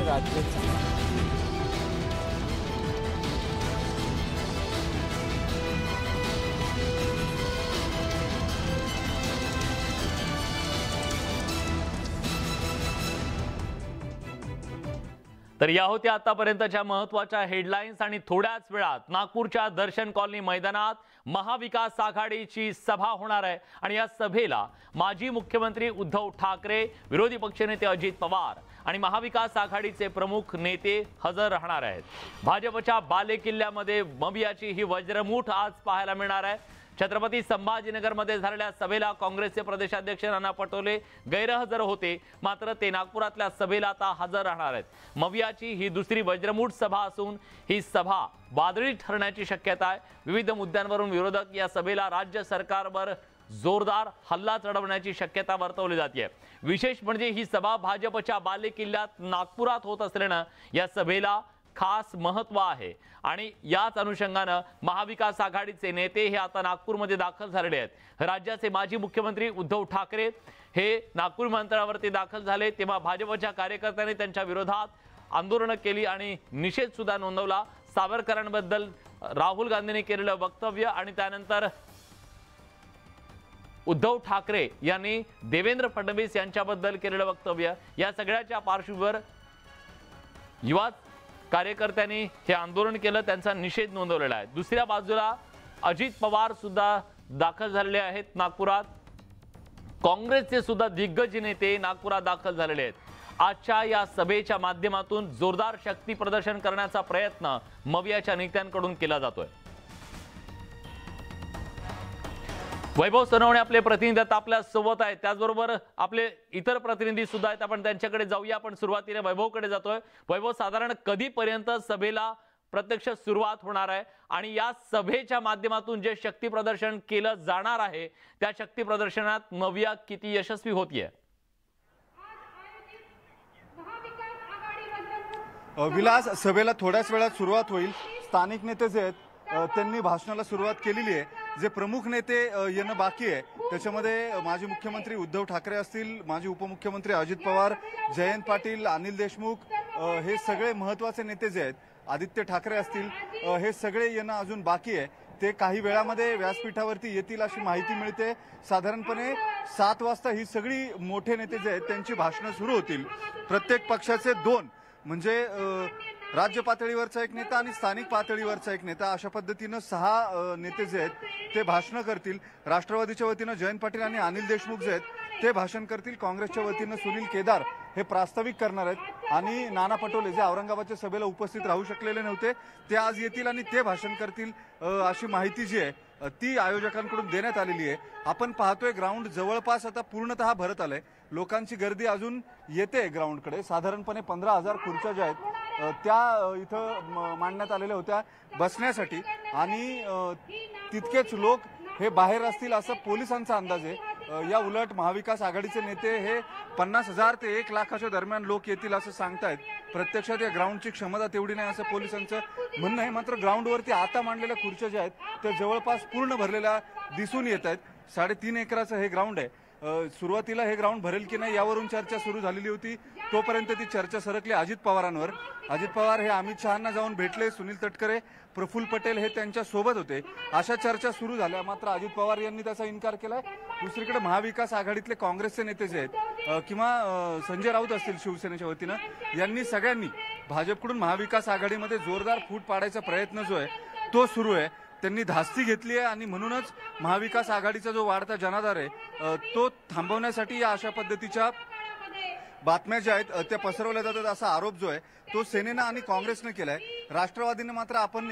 राज्य चालवणार. तर या होत्या आतापर्यंतच्या महत्त्वाच्या हेडलाईन्स आणि थोड्याच वेळात नागपूरच्या दर्शन कॉलनी मैदानात महाविकास आघाडीची सभा होणार आहे आणि या सभेला माजी मुख्यमंत्री उद्धव ठाकरे, विरोधी पक्षनेते अजित पवार आणि महाविकास आघाडीचे प्रमुख नेते हजर राहणार आहेत. भाजपच्या बालेकिल्ल्यामध्ये मवियाची ही वज्रमूठ आज पाहायला मिळणार आहे. छत्रपती संभाजीनगरमध्ये झालेल्या सभेला काँग्रेसचे प्रदेशाध्यक्ष नाना पटोले गैरहजर होते, मात्र ते नागपुरातल्या सभेला आता हजर राहणार आहेत. मवियाची ही दुसरी वज्रमूठ सभा असून ही सभा वादळी ठरण्याची शक्यता आहे. विविध मुद्द्यांवरून विरोधक या सभेला राज्य सरकारवर जोरदार हल्ला चढवण्याची शक्यता वर्तवली जाते. विशेष म्हणजे ही सभा भाजपच्या बालेकिल्ल्यात नागपुरात होत असल्याने या सभेला खास महत्व आहे आणि याच अनुषंगाने महाविकास आघाडीचे नेते हे आता नागपूरमध्ये दाखल झालेले आहेत. राज्याचे माजी मुख्यमंत्री उद्धव ठाकरे हे नागपूर विमानतळावरती दाखल झाले तेव्हा भाजपच्या कार्यकर्त्यांनी त्यांच्या विरोधात आंदोलन केली आणि निषेध सुद्धा नोंदवला. सावरकरांबद्दल राहुल गांधींनी केलेलं वक्तव्य आणि त्यानंतर उद्धव ठाकरे यांनी देवेंद्र फडणवीस यांच्याबद्दल केलेलं वक्तव्य, या सगळ्याच्या पार्श्वभूमीवर युवा कार्यकर्त्यांनी हे आंदोलन केलं, त्यांचा निषेध नोंदवलेला आहे. दुसऱ्या बाजूला अजित पवार सुद्धा दाखल झालेले आहेत नागपुरात. काँग्रेसचे सुद्धा दिग्गज नेते नागपुरात दाखल झालेले आहेत. आजच्या या सभेच्या माध्यमातून जोरदार शक्ती प्रदर्शन करण्याचा प्रयत्न मवियाच्या नेत्यांकडून केला जातोय. वैभव सोनवणे आपले प्रतिनिधी आपल्या सोबत आहेत, त्याचबरोबर आपले इतर प्रतिनिधी सुद्धा आहेत. आपण त्यांच्याकडे जाऊया. आपण सुरुवातीला वैभवकडे जातोय. वैभव, साधारण कधीपर्यंत सभेला प्रत्यक्ष सुरुवात होणार आहे आणि या सभेच्या माध्यमातून जे शक्ती प्रदर्शन केलं जाणार आहे त्या शक्ती प्रदर्शनात मविया किती यशस्वी होतीये? विलास, सभेला थोड्याच वेळात सुरुवात होईल. स्थानिक नेते जे आहेत त्यांनी भाषणाला सुरुवात केलेली आहे. जे प्रमुख नेते येणं बाकी आहे त्याच्यामध्ये माजी मुख्यमंत्री उद्धव ठाकरे असतील, माजी उपमुख्यमंत्री अजित पवार, जयंत पाटील, अनिल देशमुख, हे सगळे महत्त्वाचे नेते जे आहेत, आदित्य ठाकरे असतील, हे सगळे येणं अजून बाकी आहे. ते काही वेळामध्ये व्यासपीठावरती येतील अशी माहिती मिळते. साधारणपणे 7 वाजता ही सगळी मोठे नेते जे आहेत त्यांची भाषणं सुरू होतील. प्रत्येक पक्षाचे 2 म्हणजे राज्य पातळीवरचा एक नेता आणि स्थानिक पातळीवरचा एक नेता, अशा पद्धतीनं 6 नेते जे आहेत ते भाषण करतील. राष्ट्रवादीच्या वतीनं जयंत पाटील आणि अनिल देशमुख जे आहेत ते भाषण करतील. काँग्रेसच्या वतीनं सुनील केदार हे प्रास्ताविक करणार आहेत आणि नाना पटोले जे औरंगाबादच्या सभेला उपस्थित राहू शकलेले नव्हते ते आज येतील आणि ते भाषण करतील, अशी माहिती जी आहे ती आयोजकांकडून देण्यात आलेली आहे. आपण पाहतोय ग्राउंड जवळपास आता पूर्णतः भरत आलंय. लोकांची गर्दी अजून येते ग्राउंडकडे. साधारणपणे 15,000 खुर्च्या ज्या आहेत त्या इथं मांडण्यात आलेल्या होत्या बसण्यासाठी आणि तितकेच लोक हे बाहेर असतील असं पोलिसांचा अंदाज आहे. या उलट महाविकास आघाडीचे नेते हे 50,000 ते 1 लाखाच्या दरम्यान लोक येतील असं सांगतायत. प्रत्यक्षात या ग्राउंडची क्षमता तेवढी नाही असं पोलिसांचं म्हणणं आहे. मात्र ग्राउंडवरती आता मांडलेल्या खुर्च्या ज्या आहेत त्या जवळपास पूर्ण भरलेल्या दिसून येत आहेत. 3.5 एकराचं हे ग्राउंड आहे. सुरुवातीला हे ग्राउंड भरेल की नाही यावरून चर्चा सुरू झालेली होती. तोपर्यंत ती चर्चा सरकली अजित पवारांवर. अजित पवार हे अमित शहांना जाऊन भेटले, सुनील तटकरे, प्रफुल्ल पटेल हे त्यांच्या सोबत होते, अशा चर्चा सुरू झाल्या. मात्र अजित पवार यांनी त्याचा इन्कार केलाय. दुसरीकडे महाविकास आघाडीतले काँग्रेसचे नेते जे आहेत किंवा संजय राऊत असतील शिवसेनेच्या वतीनं, यांनी सगळ्यांनी भाजपकडून महाविकास आघाडीमध्ये जोरदार फूट पाडायचा प्रयत्न जो आहे तो सुरू आहे. त्यांनी धास्ती घेतली आहे आणि म्हणूनच महाविकास आघाडीचा जो वाढता जनाधार आहे तो थांबवण्यासाठी या अशा पद्धतीच्या बातम्या ज्या आहेत त्या पसरवल्या जातात असा आरोप जो आहे तो सेनेनं आणि काँग्रेसनं केलाय. राष्ट्रवादीने मात्र आपण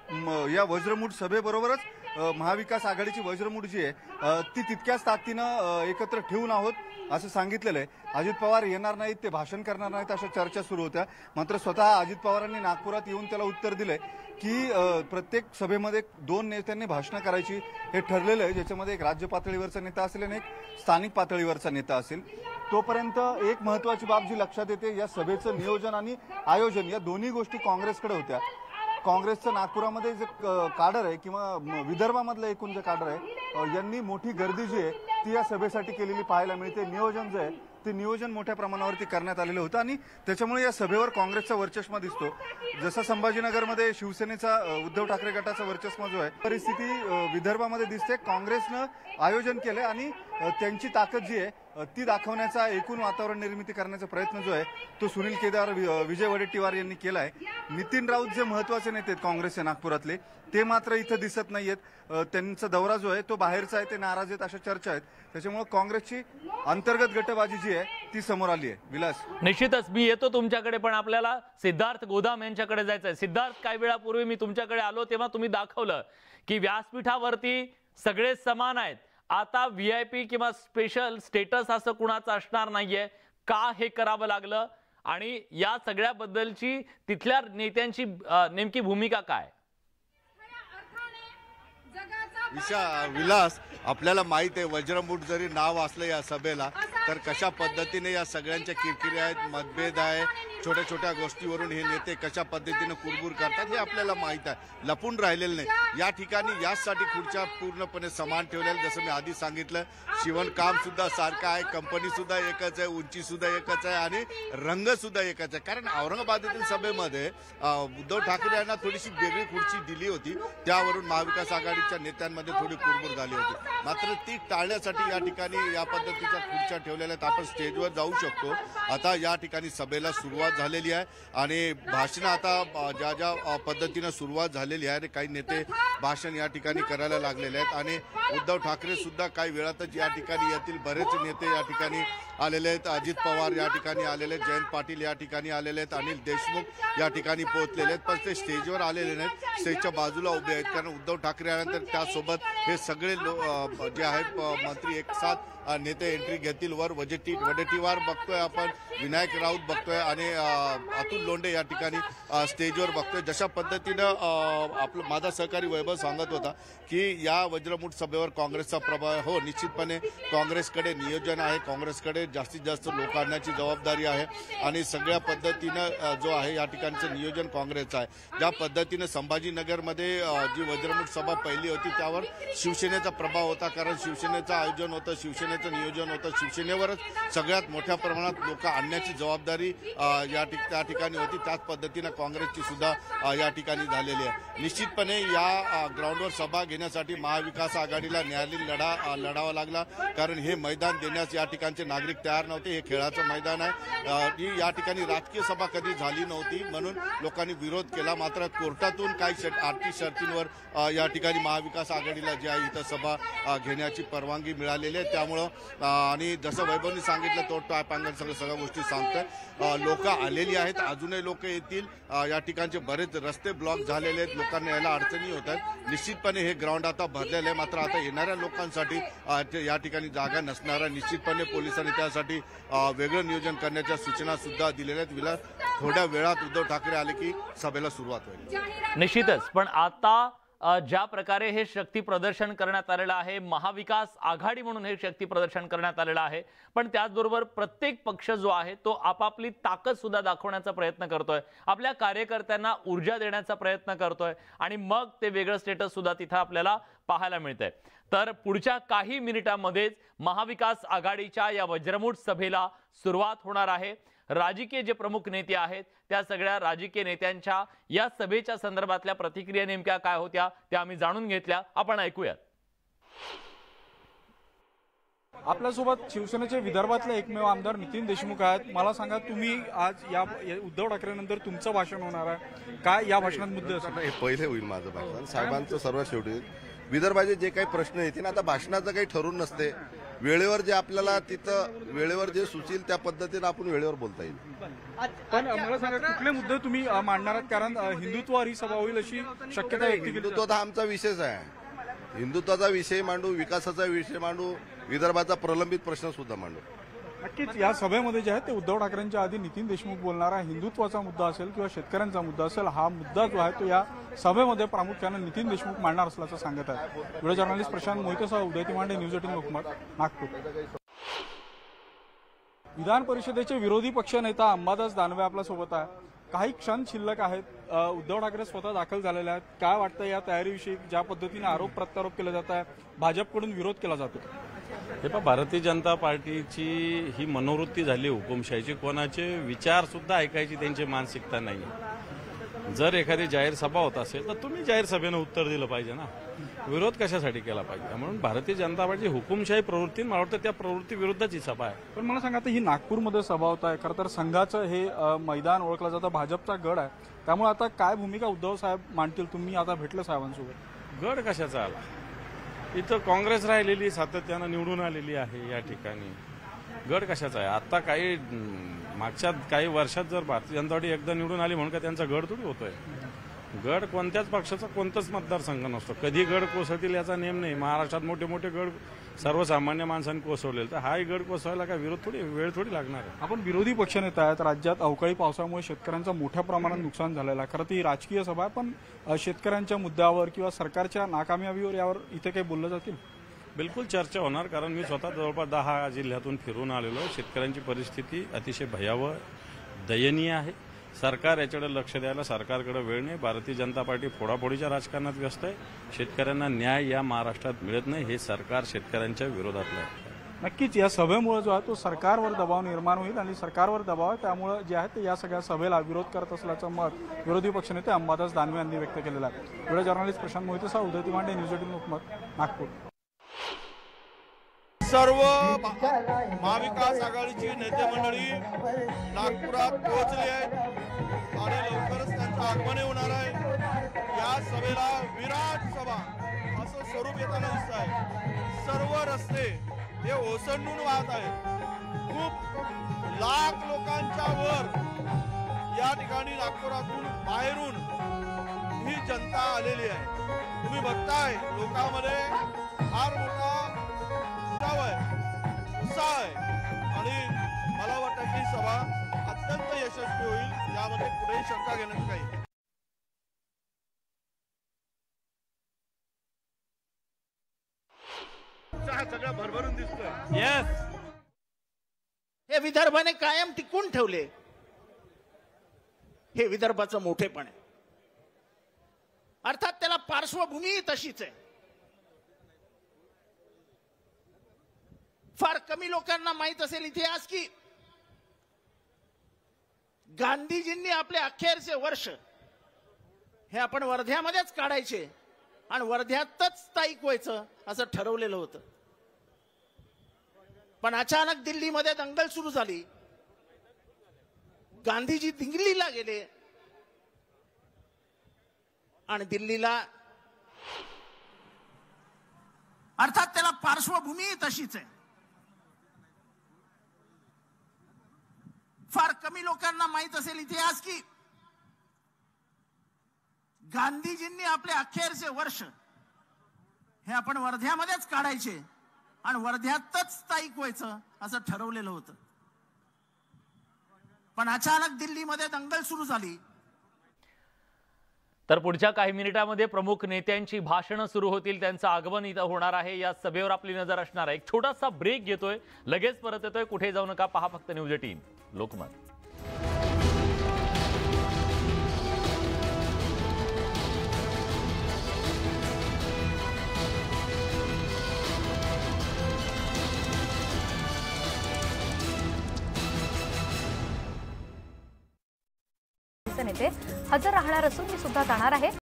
या वज्रमूठ सभेबरोबरच महाविकास आघाडीची वज्रमूठ जी आहे ती तितक्याच ताकदीनं एकत्र ठेवून आहोत असं सांगितलेलं आहे. अजित पवार येणार नाहीत, ते भाषण करणार नाहीत अशा चर्चा सुरू होत्या. मात्र स्वतः अजित पवारांनी नागपुरात येऊन त्याला उत्तर दिलंय की प्रत्येक सभेमध्ये 2 नेत्यांनी भाषणं करायची हे ठरलेलं आहे, ज्याच्यामध्ये एक राज्य पातळीवरचा नेता असेल आणि एक स्थानिक पातळीवरचा नेता असेल. तोपर्यंत एक महत्वाची बाब जी लक्षात येते, या सभेचं नियोजन आणि आयोजन या दोन्ही गोष्टी काँग्रेसकडे होत्या. काँग्रेसचं नागपुरामध्ये जे काडर आहे किंवा विदर्भामधलं एकूण जे काडर आहे यांनी मोठी गर्दी जी आहे ती या सभेसाठी केलेली पाहायला मिळते. नियोजन जे आहे ते नियोजन मोठ्या प्रमाणावरती करण्यात आलेलं होतं आणि त्याच्यामुळे या सभेवर काँग्रेसचा वर्चस्व दिसतो। जसं संभाजीनगरमध्ये शिवसेनेचा उद्धव ठाकरे गटाचा वर्चस्व जो आहे, परिस्थिती विदर्भामध्ये दिसते। काँग्रेसनं आयोजन केले आणि त्यांची ताकद जी आहे ती दाखवण्याचा, एकूण वातावरण निर्मिती करण्याचा प्रयत्न जो आहे तो सुनील केदार, विजय वडेट्टीवार यांनी केला आहे। नितीन राऊत जे महत्वाचे नेते आहेत काँग्रेसचे नागपुरातले, ते मात्र इथं दिसत नाहीयेत। त्यांचा दौरा जो आहे तो बाहेरचा आहे, ते नाराज आहेत अशा चर्चा आहेत। त्याच्यामुळे काँग्रेसची अंतर्गत गटबाजी जी आहे ती समोर आली आहे। विलास, निश्चितच मी येतो तुमच्याकडे, पण आपल्याला सिद्धार्थ गोदाम यांच्याकडे जायचंय। सिद्धार्थ, काही वेळापूर्वी मी तुमच्याकडे आलो तेव्हा तुम्ही दाखवलं की व्यासपीठावरती सगळे समान आहेत। आता व्हीआयपी किंवा स्पेशल स्टेटस असं कुणाचं असणार नाहीये। का हे करावं लागलं आणि या सगळ्याबद्दलची तिथल्या नेत्यांची नेमकी भूमिका काय? विलास, आपल्याला माहित आहे वज्रमूठ जरी नाव असलं या सभेला, तर कशा पद्धतीने या सगळ्यांच्या किरकिरी आहेत, मतभेद आहे, छोट्या छोट्या गोष्टीवरून हे नेते कशा पद्धतीने कुरबुर करतात हे आपल्याला माहित आहे। लपून राहिलेलं नाही। या ठिकाणी यासाठी खुर्च्या पूर्णपणे समान ठेवलेल्या। जसं मी आधी सांगितलं, शिवणकाम सुद्धा सारखं आहे, कंपनी सुद्धा एकच आहे, उंची सुद्धा एकच आहे आणि रंग सुद्धा एकच आहे। कारण औरंगाबादेतील सभेमध्ये उद्धव ठाकरे यांना थोडीशी वेगळी खुर्ची दिली होती, त्यावरून महाविकास आघाडीच्या नेत्यांमध्ये थोडी कुरबुर झाली होती। मात्र ती टाळण्यासाठी या ठिकाणी या पद्धतीच्या खुर्च्या ठेवलेल्या आहेत। आपण स्टेजवर जाऊ शकतो। आता या ठिकाणी सभेला सुरुवात झालेली आहे आणि भाषण आता ज्या ज्या पद्धतीने सुरुवात झालेली आहे, काही नेते भाषण या ठिकाणी करायला लागलेले आहेत आणि उद्धव ठाकरे सुद्धा काही वेळातच या ठिकाणी येतील। बरेच नेते या ठिकाणी आलेले आहेत। अजित पवार या ठिकाणी आलेले आहेत, जयंत पाटील या ठिकाणी आलेले आहेत, अनिल देशमुख या ठिकाणी पोहोचलेले आहेत, पण ते स्टेजवर आलेले नाहीत, स्टेजच्या बाजूला उभे आहेत। कारण उद्धव ठाकरे आल्यानंतर त्यासोबत हे सगळे जे आहेत मंत्री एक साथ नेते एंट्री घेतील। वर वडेट्टीवार बघतोय आपण, विनायक राऊत बघतोय आणि अतुल लोंढे या ठिकाणी स्टेजवर बघतोय। जशा पद्धतीनं आपलं माझा सहकारी वैभव सांगत होता की या वज्रमूठ सभेवर काँग्रेसचा प्रभाव हो, निश्चितपणे काँग्रेसकडे नियोजन आहे, काँग्रेसकडे जास्तीत जास्त लोक आणण्याची जबाबदारी आहे आणि सगळ्या पद्धतीनं जो आहे या ठिकाणचं नियोजन काँग्रेसचं आहे। ज्या पद्धतीनं संभाजीनगरमध्ये जी वज्रमूठ सभा पहिली होती त्यावर शिवसेनेचा प्रभाव होता, कारण शिवसेनेचं आयोजन होतं, शिवसेनेचं नियोजन होतं, शिवसेनेवरच सगळ्यात मोठ्या प्रमाणात लोक आणण्याची जबाबदारी त्या ठिकाणी होती। त्याच पद्धतीनं काँग्रेसची सुद्धा या ठिकाणी झालेली आहे। निश्चितपणे या ग्राउंडवर सभा घेण्यासाठी महाविकास आघाडीला न्यायालयीन लढावा लागला, कारण हे मैदान देण्यास या ठिकाणचे नागरिक तयार नव्हते। हे खेळाचं मैदान आहे, या ठिकाणी राजकीय सभा कधी झाली नव्हती, म्हणून लोकांनी विरोध केला। मात्र कोर्टातून काही आर्थिक शर्तींवर या ठिकाणी महाविकास आघाडीला जी आहे इथं सभा घेण्याची परवानगी मिळालेली आहे। त्यामुळं आणि जसं वैभवनी सांगितलं, तो टायपांगण सगळ्या गोष्टी सांगतोय। लोक आलेली आहेत, अजूनही लोक येतील। या ठिकाणचे बरेच रस्ते ब्लॉक झालेले आहेत, लोकांना यायला अडचणी होत आहेत। निश्चितपणे हे ग्राउंड आता भरलेलं आहे, मात्र आता येणाऱ्या लोकांसाठी या ठिकाणी जागा नसणार आहे। निश्चितपणे पोलिसांनी त्यासाठी वेगळं नियोजन करण्याच्या सूचना सुद्धा दिलेल्या आहेत। विलास, थोड्या वेळात उद्धव ठाकरे आले की सभेला सुरुवात होईल। निश्चितच, पण आता ज्या प्रकारे हे शक्ती प्रदर्शन करण्यात आलेलं आहे, महाविकास आघाडी म्हणून हे शक्ती प्रदर्शन करण्यात आलेलं आहे, पण त्याचबरोबर प्रत्येक पक्ष जो आहे तो आपापली ताकद सुद्धा दाखवण्याचा प्रयत्न करतोय, आपल्या कार्यकर्त्यांना ऊर्जा देण्याचा प्रयत्न करतोय आणि मग ते वेगळं स्टेटस सुद्धा तिथं आपल्याला पाहायला मिळतंय। तर पुढच्या काही मिनिटांमध्येच महाविकास आघाडीच्या या वज्रमूठ सभेला सुरुवात होणार आहे। राजकीय जे प्रमुख नेते आहेत त्या सगळ्या राजकीय नेत्यांच्या या सभेच्या संदर्भातल्या प्रतिक्रिया नेमक्या काय होत्या त्या आम्ही जाणून घेतल्या, आपण ऐकूयात। आपल्यासोबत शिवसेनेचे विदर्भातले एकमेव आमदार नितीन देशमुख आहेत। मला सांगा, तुम्ही आज या उद्धव ठाकरेंनंतर तुमचं भाषण होणार आहे, काय या भाषणात मुद्दे असणार? हे पहिले होईल माझं भाषण, साहेबांचं सर्वात शेवटी विदर्भाचे जे काही प्रश्न येतील, आता भाषणाचं काही ठरून नसते, वेळेवर जे आपल्याला तिथं वेळेवर जे सुचेल त्या पद्धतीने आपण वेळेवर बोलता येईल। पण मला सांगा, कुठले मुद्दे तुम्ही मांडणार आहात? कारण हिंदुत्वावर ही सभा होईल अशी शक्यता व्यक्त केली हिंदुत्व हा आमचा विषयच आहे। हिंदुत्वाचा विषय मांडू, विकासाचा विषय मांडू, विदर्भाचा प्रलंबित प्रश्न सुद्धा मांडू। नक्कीच या सभेमध्ये जे आहे ते उद्धव ठाकरेंच्या आधी नितीन देशमुख बोलणार आहे। हिंदुत्वाचा मुद्दा असेल किंवा शेतकऱ्यांचा मुद्दा असेल, हा मुद्दा जो आहे तो या सभेमध्ये प्रामुख्याने नितीन देशमुख मांडणार असल्याचं सांगत आहे। व्हिडिओ जर्नलिस्ट प्रशांत मोहितेसह उदय तिमांडे, न्यूज 18 लोकमत, नागपूर। विधान परिषदेचे विरोधी पक्षनेता अंबादास दानवे आपल्या सोबत आहे। काही क्षण शिल्लक आहेत, उद्धव ठाकरे स्वतः दाखल झालेले आहेत। काय वाटतं या तयारीविषयी? ज्या पद्धतीने आरोप प्रत्यारोप केला जात आहे, भाजपकडून विरोध केला जातो। हे पहा, भारतीय जनता पार्टीची ही मनोवृत्ती झाली हुकुमशाहीची, कोणाचे विचार सुद्धा ऐकायची त्यांची मानसिकता नाही. जर एखादी जाहीर सभा होत असेल तर तुम्ही जाहीर सभेनं उत्तर दिलं पाहिजे ना, विरोध कशासाठी केला पाहिजे. म्हणून भारतीय जनता पार्टी हुकुमशाही प्रवृत्ती, मला वाटतं त्या प्रवृत्ती विरुद्धची सभा आहे. पण मला सांगा, आता ही नागपूरमध्ये सभा होत आहे. खरं तर संघाचं हे मैदान ओळखलं जातं, भाजपचा गड आहे. त्यामुळे आता काय भूमिका उद्धव साहेब मांडतील? तुम्ही आता भेटलं साहेबांसोबत. गड कशाचा आला? इथं काँग्रेस राहिलेली सातत्यानं निवडून आलेली आहे या ठिकाणी. गड कशाचा आहे? आता काही मागच्या काही वर्षात जर भारतीय जनता पार्टी एकदा निवडून आली म्हणून का त्यांचा गड थोडी होतोय. गड कोणत्याच पक्षाचा कोणताच मतदारसंघ नसतो. कधी गड कोसळतील याचा नेम नाही. महाराष्ट्रात मोठे मोठे गड सर्वसामान्य माणसांनी कोसळलेले, तर हाही गड कोसळायला काय वेळ थोडी लागणार आहे. आपण विरोधी पक्षनेते आहेत. राज्यात अवकाळी पावसामुळे शेतकऱ्यांचं मोठ्या प्रमाणात नुकसान झालेलं आहे. खरं ती राजकीय सभा आहे, पण शेतकऱ्यांच्या मुद्द्यावर किंवा सरकारच्या नाकामयाबीवर यावर इथे काही बोललं जातील? बिलकुल चर्चा होणार, कारण मी स्वतः जवळपास 10 जिल्ह्यातून फिरून आलेलो. शेतकऱ्यांची परिस्थिती अतिशय भयावह, दयनीय आहे. सरकार याच्याकडे लक्ष द्यायला सरकारकडे वेळ नाही. भारतीय जनता पार्टी फोडाफोडीच्या राजकारणात व्यस्त आहे. शेतकऱ्यांना न्याय या महाराष्ट्रात मिळत नाही. हे सरकार शेतकऱ्यांच्या विरोधातलं आहे. नक्कीच या सभेमुळे जो आहे तो सरकारवर दबाव निर्माण होईल आणि सरकारवर दबाव आहे, त्यामुळे जे आहे ते या सगळ्या सभेला विरोध करत असल्याचं मत विरोधी पक्षनेते अंबादास दानवे यांनी व्यक्त केलेलं आहे. व्हिडिओ जर्नलिस्ट प्रशांत मोहितेसह उदय तिमांडे, न्यूज 18 लोकमत, नागपूर. सर्व महाविकास आघाडीची नेते मंडळी नागपुरात पोहोचली आहेत आणि लवकरच त्यांचं आगमन होणार आहे. या सभेला विराट सभा असं स्वरूप येताना दिसत आहे. सर्व रस्ते हे ओसंडून वाहत आहेत. खूप लाख लोकांच्या वर या ठिकाणी नागपुरातून बाहेरून ही जनता आलेली आहे. तुम्ही बघताय लोकांमध्ये फार मोठा उत्साह आहे आणि मला वाटतं की सभा अत्यंत यशस्वी होईल. यामध्ये कुठेही शंका घेण्यात काही. सगळं भरभरून दिसतोय. हे विदर्भाने कायम टिकून ठेवले. हे विदर्भाचं मोठेपण आहे. अर्थात त्याला पार्श्वभूमी तशीच आहे. फार कमी लोकांना माहित असेल इतिहास की गांधीजींनी आपले अखेरचे वर्ष हे आपण वर्ध्यामध्येच काढायचे आणि वर्ध्यातच स्थायिक व्हायचं असं ठरवलेलं होतं. पण अचानक दिल्लीमध्ये दंगल सुरू झाली. गांधीजी दिल्लीला गेले आणि दिल्लीला अर्थात त्याला पार्श्वभूमी तशीच आहे. फार कमी लोकांना माहित असेल इतिहास की गांधीजींनी आपले अखेरचे वर्ष हे आपण वर्ध्यामध्येच काढायचे आणि वर्ध्यातच स्थायिक व्हायचं असं ठरवलेलं होतं. पण अचानक दिल्लीमध्ये दंगल सुरू झाली. तर पुढच्या काही मिनिटांमध्ये प्रमुख नेत्यांची भाषणं सुरू होतील. त्यांचं आगमन इथं होणार आहे. या सभेवर आपली नजर असणार आहे. एक छोटासा ब्रेक घेतोय, लगेच परत येतोय. कुठे जाऊ नका, पहा फक्त न्यूज 18 लोकमत. नेते हजर राहणार असून मी सुद्धा जाणार आहे.